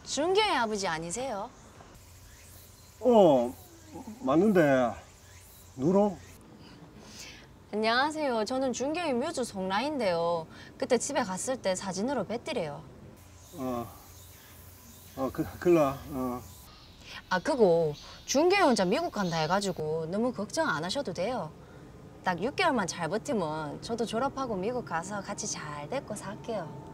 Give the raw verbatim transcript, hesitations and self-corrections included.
준경이 아버지 아니세요? 어, 맞는데 누구? 안녕하세요. 저는 준경이 묘주 송라인데요. 그때 집에 갔을 때 사진으로 뵀더래요. 어, 어, 그, 글라, 어. 아, 그거 준경이 혼자 미국 간다 해가지고 너무 걱정 안 하셔도 돼요. 딱 육 개월만 잘 버티면 저도 졸업하고 미국 가서 같이 잘 데리고 살게요.